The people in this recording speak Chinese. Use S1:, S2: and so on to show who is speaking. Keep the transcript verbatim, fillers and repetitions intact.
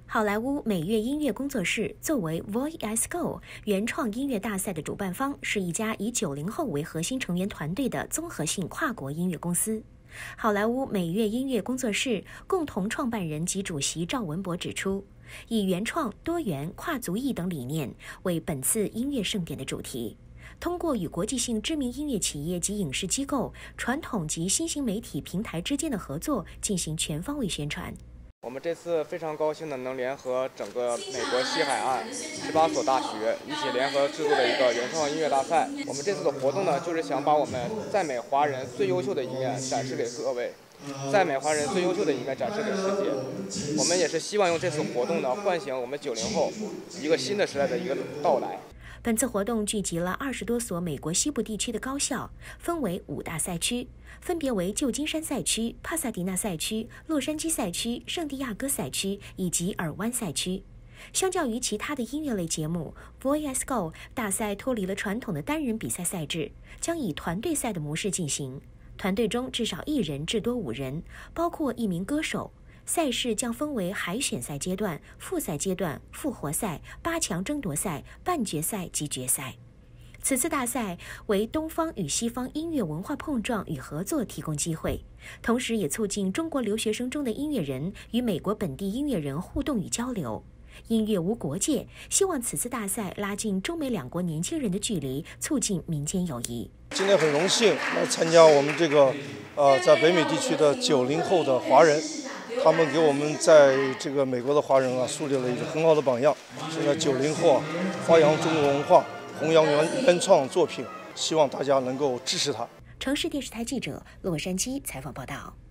S1: 好莱坞美乐音乐工作室作为 V O I C E 原创音乐大赛的主办方，是一家以九零后为核心成员团队的综合性跨国音乐公司。好莱坞美乐音乐工作室共同创办人及主席赵文博指出，以原创、多元、跨族裔等理念为本次音乐盛典的主题，通过与国际性知名音乐企业及影视机构、传统及新型媒体平台之间的合作进行全方位宣传。
S2: 我们这次非常高兴的能联合整个美国西海岸十八所大学一起联合制作的一个原创音乐大赛。我们这次的活动呢，就是想把我们在美华人最优秀的一面展示给各位，在美华人最优秀的一面展示给世界。我们也是希望用这次活动呢，唤醒我们九零后一个新的时代的一个到来。
S1: 本次活动聚集了二十多所美国西部地区的高校，分为五大赛区，分别为旧金山赛区、帕萨迪纳赛区、洛杉矶赛区、圣地亚哥赛区以及尔湾赛区。相较于其他的音乐类节目 ，V O I C E 大赛脱离了传统的单人比赛赛制，将以团队赛的模式进行。团队中至少一人，至多五人，包括一名歌手。赛事将分为海选赛阶段、复赛阶段、复活赛、八强争夺赛、半决赛及决赛。此次大赛为东方与西方音乐文化碰撞与合作提供机会，同时也促进中国留学生中的音乐人与美国本地音乐人互动与交流。音乐无国界，希望此次大赛拉近中美两国年轻人的距离，促进民间友谊。
S3: 今天很荣幸来参加我们这个呃，在北美地区的九零后的华人。他们给我们在这个美国的华人啊树立了一个很好的榜样。现在九零后啊发扬中国文化，弘扬原原创作品，希望大家能够支持他。
S1: 城市电视台记者洛杉矶采访报道。